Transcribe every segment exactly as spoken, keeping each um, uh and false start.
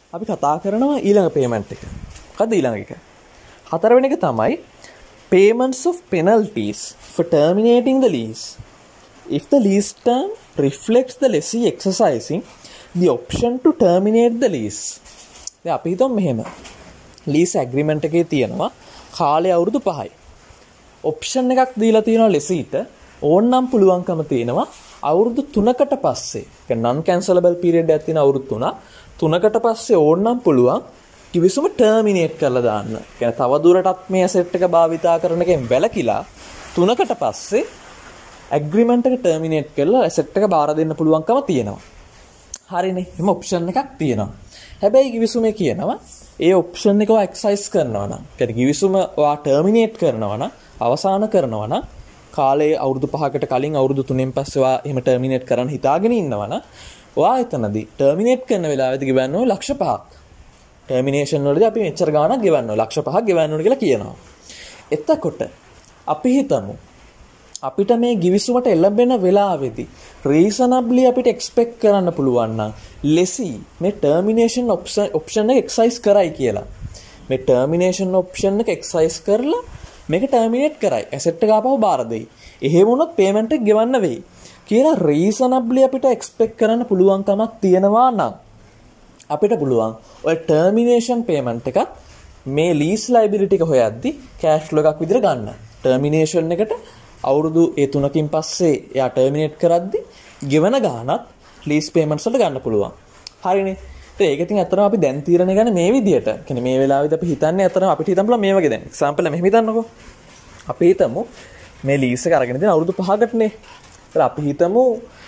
අපි කතා කරනවා ඊළඟ payment එක. මොකද්ද ඊළඟ එක? හතරවෙනි එක තමයි payments of penalties for terminating the lease. If the lease term reflects the lessee exercising the option to terminate the lease. දැන් අපි හිතමු මෙහෙම. lease agreement එකේ තියෙනවා කාලය අවුරුදු පහයි. option එකක් දීලා තියෙනවා lesseeට ඕනනම් පුළුවන්කම තියෙනවා අවුරුදු තුනකට පස්සේ. ඒ non cancelable period එකක් තියෙන අවුරුදු තුනක්. තුනකට පස්සේ ඕනනම් පුළුවන් කිවිසුම terminate කරලා දාන්න. يعني තව දුරටත් මේ asset එක භාවිතා කරන එකෙන් වැළකීලා තුනකට පස්සේ agreement එක terminate කරලා asset එක බාර දෙන්න පුළුවන්කම තියෙනවා. හරිනේ. එහම option එකක් තියෙනවා. හැබැයි කිවිසුමේ කියනවා ඒ option එක ඔයා exercise කරනවා නම්, يعني කිවිසුම ඔයා terminate කරනවා නම්, අවසන් කරනවා නම් කාලේ අවුරුදු පහකට කලින් අවුරුදු තුනෙන් පස්සේ ඔයා එහෙම terminate කරන්න හිතාගෙන ඉන්නවා නම් ඔයා එතනදී terminate කරන වෙලාවෙදී ගෙවන්න ඕනේ ලක්ෂ පහක්. termination වලදී අපි මෙච්චර ගාණක් ගෙවන්න ඕනේ. ලක්ෂ පහක් ගෙවන්න ඕනේ කියලා කියනවා. එතකොට අපි හිතමු අපිට මේ ගිවිසුමට එළඹෙන වෙලාවේදී reasonably අපිට expect කරන්න පුළුවන් නම් lessee මේ termination option option එක exercise කරයි කියලා. මේ termination option එක exercise කරලා මේක terminate කරයි. asset එක ආපහු බාර දෙයි. එහෙම වුණොත් payment එක ගෙවන්න වෙයි. කියලා reasonably අපිට expect කරන්න පුළුවන්කමක් තියෙනවා නම් අපිට පුළුවන් ඔය termination payment එකත් මේ lease liability එක හොයද්දි cash flow එකක් විදිහට ගන්න. termination එකට අවුරුදු ඒ තුනකින් පස්සේ එයා terminate කරද්දි ගෙවන ගාණත් lease payments වලට ගන්න පුළුවන්. හරිනේ. ඉතින් ඒක ඉතින් අතරම අපි දැන් තීරණය ගන්න මේ විදිහට. කියන්නේ මේ වෙලාවේදී අපි හිතන්නේ අතරම අපිට හිතන්න පුළුවන් මේ වගේ දැන්. example එක මෙහෙම හිතන්නකෝ. අපි හිතමු මේ lease එක අරගෙන තියෙන අවුරුදු පහකටනේ. ඒත් අපි හිතමු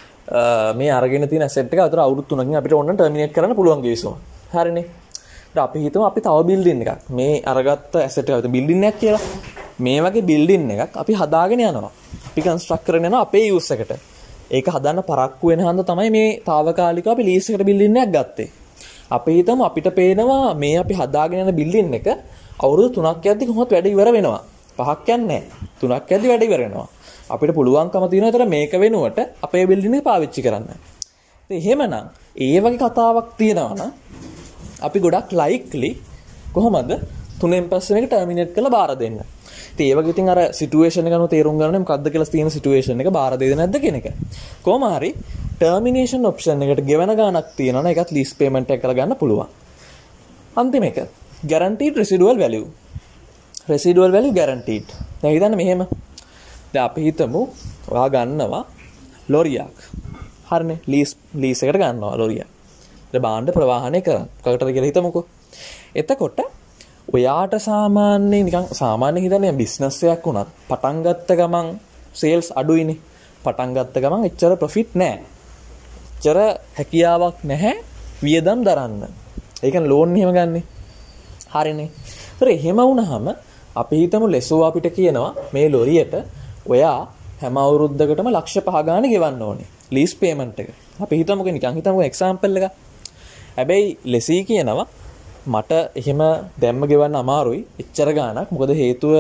මේ අරගෙන තියෙන asset එක අතර අවුරුදු තුනකින් අපිට ඕන terminate කරන්න පුළුවන් ගිවිසුම. හරිනේ. ඊට අපි හිතමු අපි තව building එකක් මේ අරගත්ත asset එක building එකක් කියලා. මේ වගේ building එකක් අපි හදාගෙන යනවා. අපි construct කරගෙන යනවා අපේ use එකට. ඒක හදන්න පරක්කු වෙන හන්ද තමයි මේ తాවකාලිකව අපි lease එකට building එකක් ගත්තේ. අපි හිතමු අපිට පේනවා මේ අපි හදාගෙන යන building එක අවුරුදු තුනක් යද්දි කොහොමද වැඩ ඉවර වෙනවා. පහක් යන්නේ නැහැ. තුනක් යද්දි වැඩ ඉවර වෙනවා. අපිට පුළුවන්කම තියෙනවා ඒතර මේක වෙනුවට අපේ building එක පාවිච්චි කරන්න. ඉතින් එහෙමනම් ඒ වගේ කතාවක් තියෙනවා නම් අපි ගොඩක් likely කොහොමද තුනෙන් පස්සේ මේක terminate කරලා බාර දෙන්න. ඉතින් ඒ වගේ ඉතින් අර situation එක අනුව තේරුම් ගන්න මොකද්ද කියලා තියෙන situation එක බාර දෙයිද නැද්ද කියන එක. කොහොම හරි termination option එකට ගෙවන ගාණක් තියෙනවා නම් ඒකත් lease payment එක කරලා ගන්න පුළුවන්. අන්තිම එක guaranteed residual value. residual value guaranteed. දැන් හිතන්න මෙහෙම. දැන් අපි හිතමු ඔයා ගන්නවා ලොරියක්. හරිනේ lease lease එකට ගන්නවා ලොරියක්. ඊට භාණ්ඩ ප්‍රවාහනය කරන. කකටද කියලා හිතමුකෝ. එතකොට ඔයාට සාමාන්‍යයෙන් නිකන් සාමාන්‍යයෙන් හිතන්නේ බිස්නස් එකක් වුණත් පටන් ගත්ත ගමන් සේල්ස් අඩුයිනේ. පටන් ගත්ත ගමන් එච්චර ප්‍රොෆිට් නැහැ. එච්චර හැකියාවක් නැහැ වියදම් දරන්න. ඒ කියන්නේ ලෝන් එහෙම ගන්නෙ. හරිනේ. ඒතර එහෙම වුණාම අපි හිතමු ලෙසෝ අපිට කියනවා මේ ලොරියට ඔයා හැම අවුරුද්දකටම ලක්ෂ පහ ගාණ ගෙවන්න ඕනේ. ලීස් පේමන්ට් එක. අපි හිතමුකෝ නිකන් හිතමුකෝ එක්සැම්පල් එකක්. හැබැයි ලෙසී කියනවා මට එහෙම දැම්ම ගෙවන්න අමාරුයි. එච්චර ගාණක්. මොකද හේතුව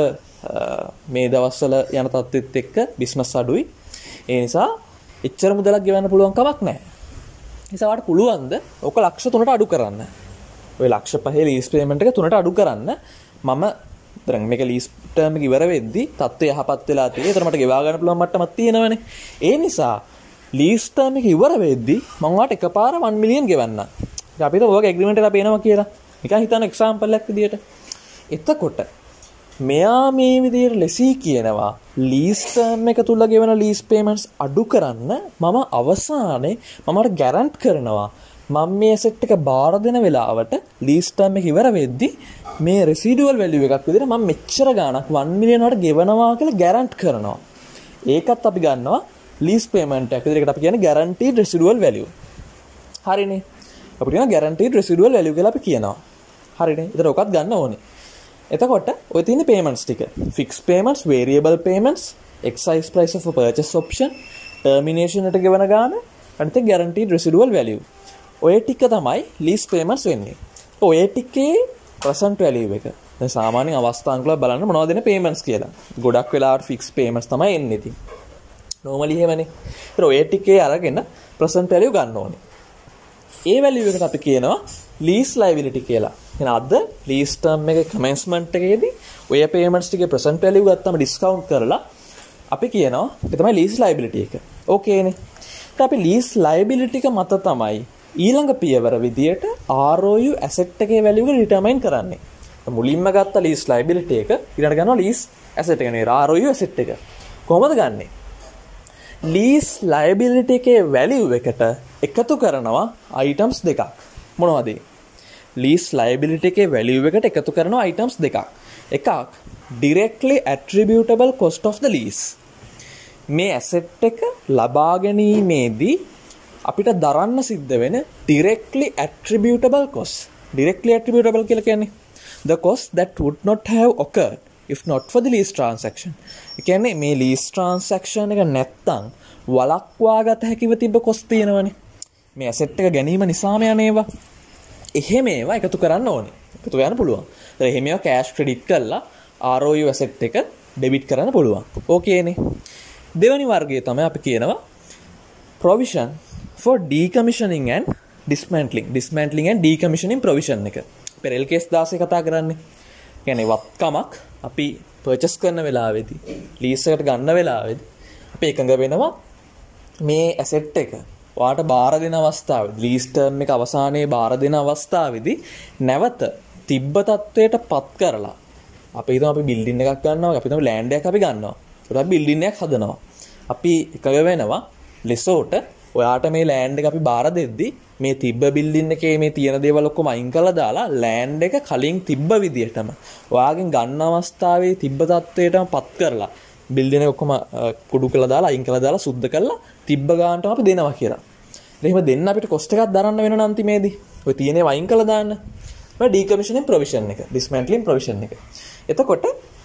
මේ දවස්වල යන තත්ත්වෙත් එක්ක බිස්නස් අඩුයි. ඒ නිසා එච්චර මුදලක් ගෙවන්න පුළුවන් කමක් නැහැ. ඒ නිසා වාට පුළුවන්ද ඔක ලක්ෂ තුනට අඩු කරන්න. ඔය ලක්ෂ පහේ ලීස් පේමන්ට් එක තුනට අඩු කරන්න මම දැන් මේක ලීස් ටර්ම් එක ඉවර වෙද්දි තත්ත්වය යහපත් වෙලා තියෙන්නේ. ඒතර මට ගෙවා ගන්න පුළුවන් මට්ටමක් තියෙනවනේ. ඒ නිසා ලීස් ටර්ම් එක ඉවර වෙද්දි මම වාට එකපාර one million ගෙවන්නම්. ඉතින් අපි හිතමු ඔයගේ ඇග්‍රීමන්ට් එක පේනවා කියලා. නිකන් හිතන්න එක්සැම්පල් එකක් විදියට. එතකොට මෙයා මේ විදියට ලෙසී කියනවා ලීස් ටර්ම් එක තුල ගෙවන ලීස් පේමන්ට්ස් අඩු කරන්න මම අවසානයේ මමට ගැරන්ට් කරනවා මම මේ ඇසෙට් එක බාර දෙන වෙලාවට ලීස් ටර්ම් එක ඉවර වෙද්දි මේ රෙසිඩුවල් වැලියු එකක් විදිහට මම මෙච්චර ගාණක් one million වලට ගෙවනවා කියලා ගැරන්ට් කරනවා. ඒකත් අපි ගන්නවා ලීස් පේමන්ට් එකක් විදිහට අපි කියන්නේ guaranteed residual value. හරිනේ. අපිට කියන guaranteed residual value කියලා අපි කියනවා. හරිනේ. ඒතර ඔකත් ගන්න ඕනේ. එතකොට ඔය තියෙන payments ටික fixed payments, variable payments, excise price of a purchase option, termination එකට ගෙවන ගාණ, අනිත් guaranteed residual value. ඔය ටික තමයි lease payments වෙන්නේ. ඔය ටිකේ present value එක. දැන් සාමාන්‍ය අවස්ථාන්කල බලන්න මොනවද දෙන payments කියලා. ගොඩක් වෙලාවට fixed payments තමයි එන්නේ ඉතින්. normally එහෙමනේ. ඒතර ඔය ටිකේ අරගෙන present value ගන්න ඕනේ. ඒ වැලියු එකට අපි කියනවා lease liability කියලා. එහෙනම් අද lease term එකේ commencement එකේදී ඔය payments ටිකේ present value ගත්තම discount කරලා අපි කියනවා ඒක තමයි lease liability එක. ඕකේනේ. ඊට අපි lease liability එක මත තමයි ඊළඟ පියවර විදියට R O U asset එකේ value එක determine කරන්නේ. මුලින්ම ගත්ත lease liability එක ඊළඟට ගන්නවා lease asset එක නේ R O U asset එක. කොහොමද ගන්නෙ? lease liability එකේ value එකට එකතු කරනවා items දෙකක්. මොනවද? lease liability එකේ value එකට එකතු කරනවා items දෙකක්. එකක් directly attributable cost of the lease. මේ asset එක ලබා ගැනීමේදී අපිට දරන්න සිද්ධ වෙන directly attributable cost. directly attributable කියලා කියන්නේ the cost that would not have occurred if not for the lease transaction. ඒ කියන්නේ මේ lease transaction එක නැත්තම් වළක්වා ගත හැකිව තිබ්බ cost තියෙනවනේ. මේ asset එක ගැනීම නිසාම යන ඒවා. එහෙම ඒවා එකතු කරන්න ඕනේ. එකතු කරන්න පුළුවන්. ඒතර එහෙම ඒවා cash credit කරලා R O U asset එක debit කරන්න පුළුවන්. ඕකේනේ. දෙවෙනි වර්ගය තමයි අපි කියනවා provision for decommissioning and dismantling. dismantling and decommissioning provision එක. අපි L case දාසේ කතා කරන්නේ. කියන්නේ වත්කමක් අපි purchase කරන වෙලාවේදී lease එකට ගන්න වෙලාවේදී අපි එකඟ වෙනවා මේ asset එක ඔයාට බාර දෙන අවස්ථාවේදී lease term එක අවසානයේ බාර දෙන අවස්ථාවේදී නැවත තිබ්බ තත්වයට පත් කරලා අපි හිතමු අපි building එකක් ගන්නවා අපි හිතමු land එකක් අපි ගන්නවා ඒකට අපි building එකක් හදනවා අපි එකඟ වෙනවා ලෙසෝට ඔයාට මේ land එක අපි බාර දෙද්දී මේ තිබ්බ building එකේ මේ තියෙන දේවල් ඔක්කොම අයින් කරලා දාලා land එක කලින් තිබ්බ විදියටම ඔයාගෙන් ගන්න අවස්ථාවේ තිබ්බ තත්වයටම පත් කරලා building එක ඔක්කොම කුඩු කරලා දාලා අයින් කරලා දාලා සුද්ධ කරලා තිබ්බ ගානටම අපි දෙනවා කියලා. එහෙම දෙන්න අපිට cost එකක් දරන්න වෙනවා අන්තිමේදී. ඔය තියෙනේ වයින් කරලා දාන්න. ඔය decommissioning provision එක, dismantling provision එක. එතකොට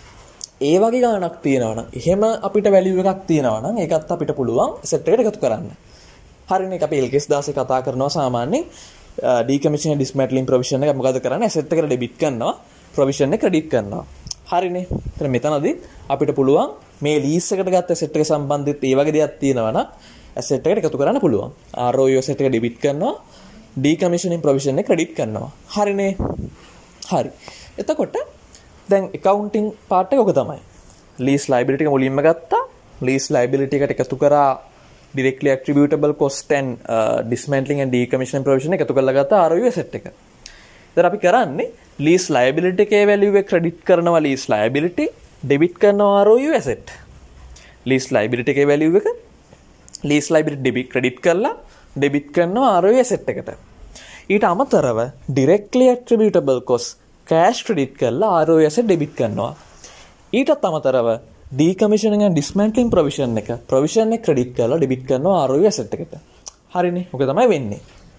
ඒ වගේ ගානක් තියෙනවා නම්, එහෙම අපිට value එකක් තියෙනවා නම් ඒකත් අපිට පුළුවන් asset එකට එකතු කරන්න. හරිනේ අපි L case දාසේ කතා කරනවා සාමාන්‍යයෙන් decommissioning dismantling provision එක මොකද කරන්නේ? asset එකට debit කරනවා, provision එක credit කරනවා. හරිනේ. එතන මෙතනදී අපිට පුළුවන් මේ lease එකට ගත්ත asset එක සම්බන්ධිත ඒ වගේ දෙයක් තියෙනවා නම් asset එකට එකතු කරන්න පුළුවන්. R O U asset එක debit කරනවා, decommissioning provision එක credit කරනවා. හරිනේ. හරි. එතකොට දැන් accounting part එක ඔක තමයි. lease liability එක මුලින්ම ගත්තා. lease liability එකට එකතු කරා directly attributable cost and uh, dismantling and decommissioning provision එක එකතු කරලා ගත්තා R O U asset එක. දැන් අපි කරන්නේ lease liability එකේ value එක credit කරනවා lease liability, debit කරනවා R O U asset. lease liability එකේ value එක lease liability debit credit කරලා debit කරනවා R O U asset එකට. ඊට අමතරව directly attributable cost cash credit කරලා R O U asset debit කරනවා. ඊටත් අමතරව decommissioning and dismantling provision එක provision එක credit කරලා debit කරනවා R O U asset එකට. හරිනේ. ඔක තමයි වෙන්නේ.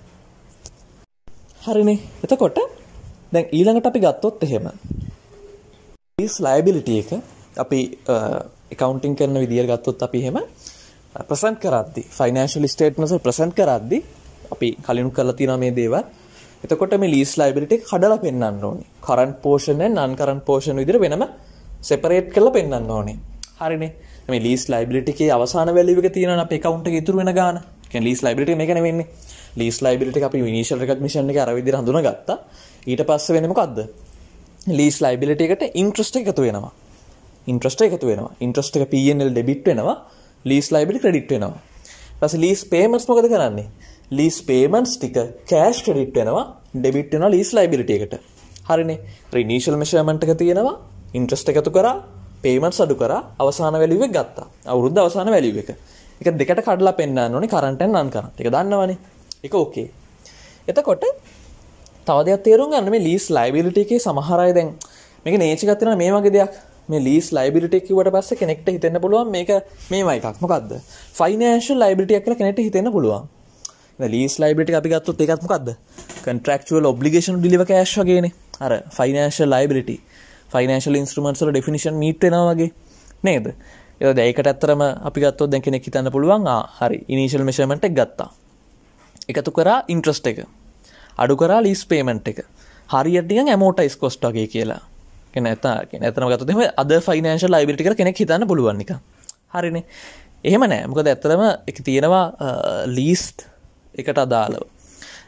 හරිනේ. එතකොට දැන් ඊළඟට අපි ගත්තොත් එහෙම lease liability එක අපි accounting කරන විදියට ගත්තොත් අපි එහෙම present කරද්දී financial statements එක present කරද්දී අපි කලින් කරලා තියෙනවා මේ දේවල්. එතකොට මේ lease liability එක කඩලා පෙන්නන්න ඕනේ. current portion and non current portion විදිහට වෙනම separate කරලා පෙන්නන්න ඕනේ. හරිනේ. මේ lease liability එකේ අවසාන value එක තියෙනවා අපේ account එකේ ඉතුරු වෙන ගාන. කියන්නේ lease liability එක මේක නෙවෙන්නේ. lease liability එක අපි initial recognition එකේ අර විදිහට හඳුනාගත්තා. ඊට පස්සේ වෙන්නේ මොකද්ද? lease liability එකට interest එක එකතු වෙනවා. interest එක එකතු වෙනවා. interest එක P and L debit වෙනවා. lease liability credit වෙනවා. ඊට පස්සේ lease payments මොකද කරන්නේ? lease payments ටික cash credit වෙනවා, debit වෙනවා lease liability එකට. හරිනේ. initial measurement එක තියෙනවා, interest එකතු කරා, payments අඩු කරා, අවසාන value එක ගත්තා. අවුරුද්ද අවසාන value එක. ඒක දෙකට කඩලා පෙන්නන්න ඕනේ current and non current. ඒක දන්නවනේ. ඒක okay. එතකොට තව දෙයක් තේරුම් ගන්න මේ lease liability එකේ සමහර අය දැන් මේක nature එකක් තියෙනවා මේ වගේ දෙයක්. මේ lease liability කිව්වට පස්සේ කෙනෙක්ට හිතෙන්න පුළුවන් මේක මේවා එකක්. මොකද්ද? financial liability එකක් කියලා කෙනෙක්ට හිතෙන්න පුළුවන්. දැන් lease liability එක අපි ගත්තොත් ඒකත් මොකද්ද? contractual obligation to deliver cash වගේනේ. අර financial liability financial instruments වල definition meet වෙනවා වගේ නේද? ඒක දැන් ඒකට ඇත්තරම අපි ගත්තොත් දැන් කෙනෙක් හිතන්න පුළුවන් ආ හරි initial measurement එක ගත්තා. එකතු කරා interest එක. අඩු කරා lease payment එක. හරියට නිකන් amortize cost වගේ කියලා. කියන්නේ නැත්නම් කියන්නේ ඇත්තම ගත්තොත් එහෙම other financial liability කියලා කෙනෙක් හිතන්න පුළුවන් නිකන්. හරිනේ. එහෙම නෑ. මොකද ඇත්තටම ඒක තියෙනවා lease එකට අදාළව.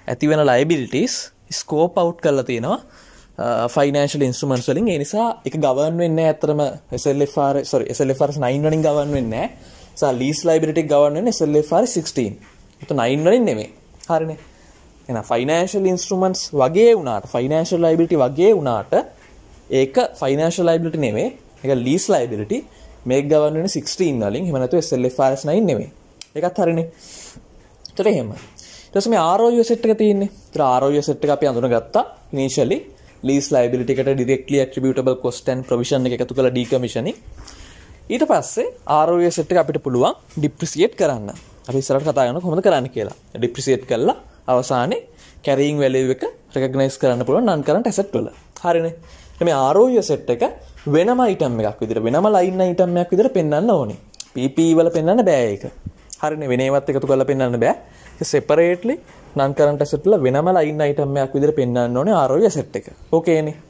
ඇති වෙන liabilities scope out කරලා තියෙනවා financial instruments වලින්. ඒ නිසා ඒක govern වෙන්නේ නැහැ අතරම S L F R sorry S L F R nine වලින් govern වෙන්නේ නැහැ. සා lease liability govern වෙන්නේ S L F R sixteen. ඒක nine වලින් නෙමෙයි. හරිනේ. එහෙනම් financial instruments වගේ වුණාට financial liability වගේ වුණාට ඒක financial liability නෙමෙයි. ඒක lease liability. මේක govern වෙන්නේ sixteen වලින්. එහෙම නැත්නම් S L F R nine නෙමෙයි. ඒකත් හරිනේ. ඒතර එහෙම. ඊට පස්සේ මේ R O U asset එක තියෙන්නේ. ඒතර R O U asset එක අපි අඳුනගත්තා initially lease liability එකට directly attributable cost and provision එක එකතු කරලා decommissioning. ඊට පස්සේ R O U asset එක අපිට පුළුවන් depreciate කරන්න. අපි ඉස්සරහට කතා කරනවා කොහොමද කරන්න කියලා. depreciate කළා අවසානයේ carrying value එක recognize කරන්න පුළුවන් non current asset වල. හරිනේ. මේ R O U asset එක වෙනම item එකක් විදිහට වෙනම line item එකක් විදිහට පෙන්වන්න ඕනේ. P P E වල පෙන්වන්න බෑ ඒක. හරිනේ වෙන ඒවත් එකතු කරලා පෙන්වන්න බෑ. ඒක separately non current asset වල වෙනම line item එකක් විදිහට පෙන්වන්න ඕනේ R O U asset එක. ඕකේනේ.